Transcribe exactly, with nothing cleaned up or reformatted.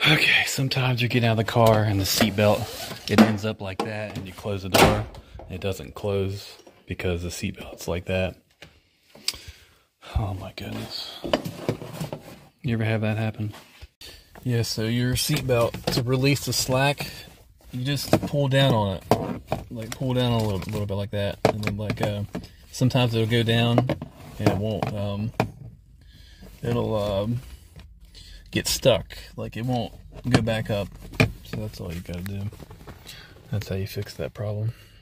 Okay, sometimes you get out of the car and the seatbelt, it ends up like that, and you close the door, and it doesn't close because the seatbelt's like that. Oh my goodness. You ever have that happen? Yeah, so your seatbelt, to release the slack, you just pull down on it. Like pull down a little, little bit like that. And then like, uh, sometimes it'll go down and it won't, um, it'll, um, get stuck. Like it won't go back up. So that's all you gotta do. That's how you fix that problem.